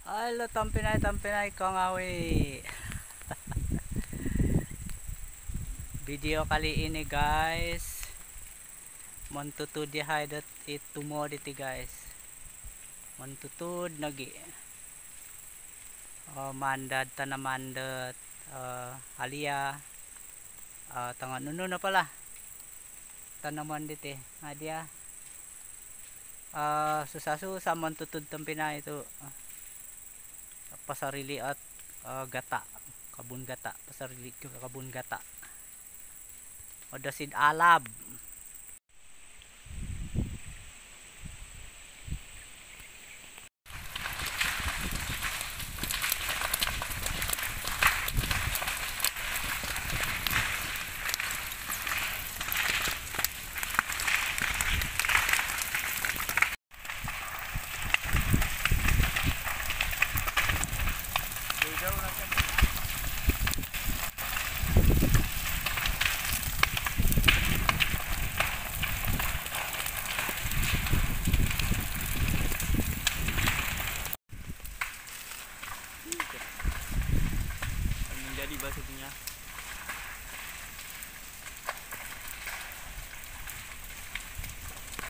Halo tampinay kong awi. Video kali ini guys, montutud haidat itu moditi guys. Montutud nagi. Mandad tanamandat alia tangan nuno na pala. Tanaman diti. Dia susah-susah montutud tampinay itu. Pasarili at gata, kabun gata, pasarili kabun gata. Odasid alab. Menjadi bahasa dunia.